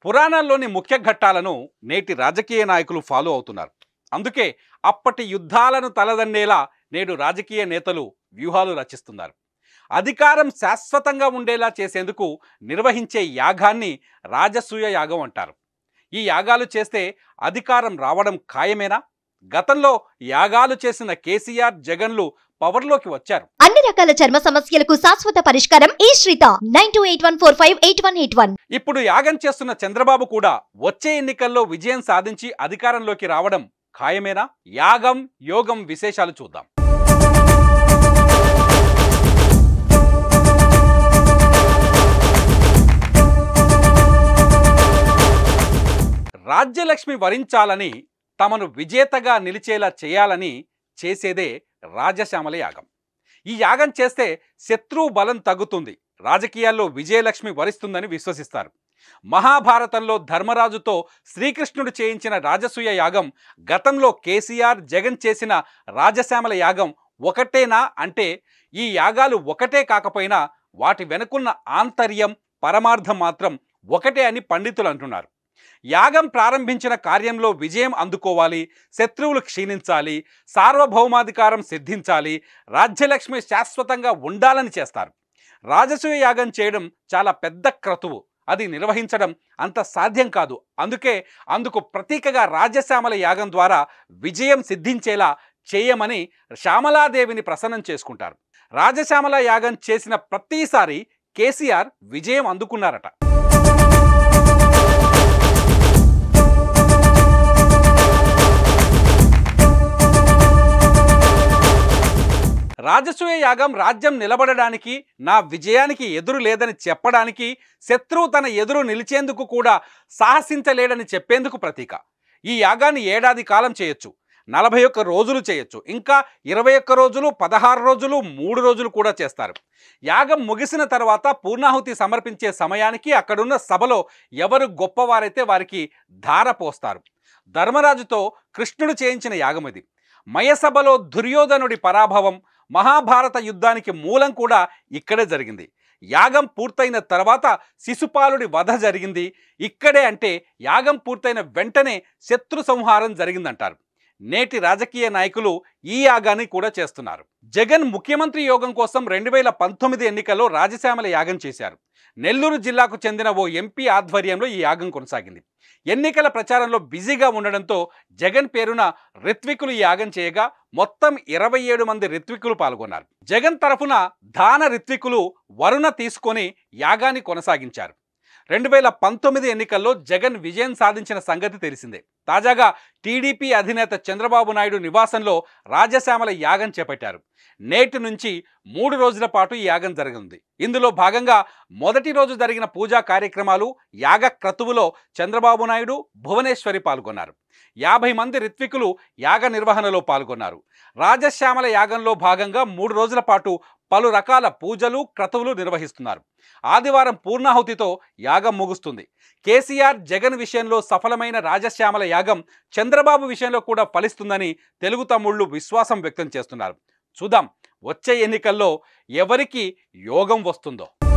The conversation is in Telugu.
పురాణాల్లోని ముఖ్య ఘట్టాలను నేటి రాజకీయ నాయకులు ఫాలో అవుతున్నారు. అందుకే అప్పటి యుద్ధాలను తలదన్నేలా నేడు రాజకీయ నేతలు వ్యూహాలు రచిస్తున్నారు. అధికారం శాశ్వతంగా ఉండేలా చేసేందుకు నిర్వహించే యాగాన్ని రాజసూయ యాగం అంటారు. ఈ యాగాలు చేస్తే అధికారం రావడం ఖాయమేనా? గతంలో యాగాలు చేసిన కేసీఆర్, జగన్లు పవర్లోకి వచ్చారు. అన్ని రకాల చర్మ సమస్యలకు శాశ్వత పరిష్కారం ఈ శ్రీత 9281458181. ఇప్పుడు యాగం చేస్తున్న చంద్రబాబు కూడా వచ్చే ఎన్నికల్లో విజయం సాధించి అధికారంలోకి రావడం ఖాయమేనా? యాగం యోగం విశేషాలు చూద్దాం. రాజ్యలక్ష్మి వరించాలని, తమను విజేతగా నిలిచేలా చేయాలని చేసేదే రాజశ్యామల యాగం. ఈ యాగం చేస్తే శత్రు బలం తగ్గుతుంది, రాజకీయాల్లో విజయలక్ష్మి వరిస్తుందని విశ్వసిస్తారు. మహాభారతంలో ధర్మరాజుతో శ్రీకృష్ణుడు చేయించిన రాజసూయ యాగం, గతంలో కేసీఆర్, జగన్ చేసిన రాజశ్యామల యాగం ఒకటేనా అంటే ఈ యాగాలు ఒకటే కాకపోయినా వాటి వెనుకున్న ఆంతర్యం, పరమార్థం మాత్రం ఒకటే అని పండితులు అంటున్నారు. యాగం ప్రారంభించిన కార్యంలో విజయం అందుకోవాలి, శత్రువులు క్షీణించాలి, సార్వభౌమాధికారం సిద్ధించాలి, రాజ్యలక్ష్మి శాశ్వతంగా ఉండాలని చేస్తారు. రాజసూయ యాగం చేయడం చాలా పెద్ద క్రతువు, అది నిర్వహించడం అంత సాధ్యం కాదు. అందుకు ప్రతీకగా రాజశ్యామల యాగం ద్వారా విజయం సిద్ధించేలా చేయమని శ్యామలాదేవిని ప్రసన్నం చేసుకుంటారు. రాజశ్యామల యాగం చేసిన ప్రతిసారి కేసీఆర్ విజయం అందుకున్నారట. రాజసూయ యాగం రాజ్యం నిలబడడానికి, నా విజయానికి ఎదురు లేదని చెప్పడానికి, శత్రువు తన ఎదురు నిలిచేందుకు కూడా సాహసించలేడని చెప్పేందుకు ప్రతీక. ఈ యాగాన్ని ఏడాది కాలం చేయొచ్చు, 41 రోజులు చేయొచ్చు, ఇంకా 21 రోజులు, 16 రోజులు, 3 రోజులు కూడా చేస్తారు. యాగం ముగిసిన తర్వాత పూర్ణాహుతి సమర్పించే సమయానికి అక్కడున్న సభలో ఎవరు గొప్పవారైతే వారికి ధార పోస్తారు. ధర్మరాజుతో కృష్ణుడు చేయించిన యాగం ఇది. మయసభలో దుర్యోధనుడి పరాభవం, మహాభారత యుద్ధానికి మూలం కూడా ఇక్కడే జరిగింది. యాగం పూర్తయిన తర్వాత శిశుపాలుడి వధ జరిగింది ఇక్కడే. అంటే యాగం పూర్తయిన వెంటనే శత్రు సంహారం జరిగిందంటారు. నేటి రాజకీయ నాయకులు ఈ యాగాన్ని కూడా చేస్తున్నారు. జగన్ ముఖ్యమంత్రి యోగం కోసం 2019 ఎన్నికల్లో రాజశ్యామల యాగం చేశారు. నెల్లూరు జిల్లాకు చెందిన ఓ ఎంపీ ఆధ్వర్యంలో ఈ యాగం కొనసాగింది. ఎన్నికల ప్రచారంలో బిజీగా ఉండడంతో జగన్ పేరున రిత్వికులు ఈ యాగం చేయగా మొత్తం 27 మంది రిత్వికులు పాల్గొన్నారు. జగన్ తరఫున దాన రిత్వికులు వరుణ తీసుకొని యాగాన్ని కొనసాగించారు. 2019 ఎన్నికల్లో జగన్ విజయం సాధించిన సంగతి తెలిసిందే. తాజాగా టీడీపీ అధినేత చంద్రబాబు నాయుడు నివాసంలో రాజశ్యామల యాగం చేపట్టారు. నేటి నుంచి 3 రోజుల పాటు ఈ యాగం జరగనుంది. ఇందులో భాగంగా మొదటి రోజు జరిగిన పూజా కార్యక్రమాలు, యాగ క్రతువులో చంద్రబాబు నాయుడు, భువనేశ్వరి పాల్గొన్నారు. 50 మంది రిత్వికులు యాగ నిర్వహణలో పాల్గొన్నారు. రాజశ్యామల యాగంలో భాగంగా 3 రోజుల పాటు పలు రకాల పూజలు, క్రతువులు నిర్వహిస్తున్నారు. ఆదివారం పూర్ణాహుతితో యాగం ముగుస్తుంది. కేసీఆర్, జగన్ విషయంలో సఫలమైన రాజశ్యామల యాగం చంద్రబాబు విషయంలో కూడా ఫలిస్తుందని తెలుగు తమ్ముళ్ళు విశ్వాసం వ్యక్తం చేస్తున్నారు. చూద్దాం వచ్చే ఎన్నికల్లో ఎవరికి యోగం వస్తుందో.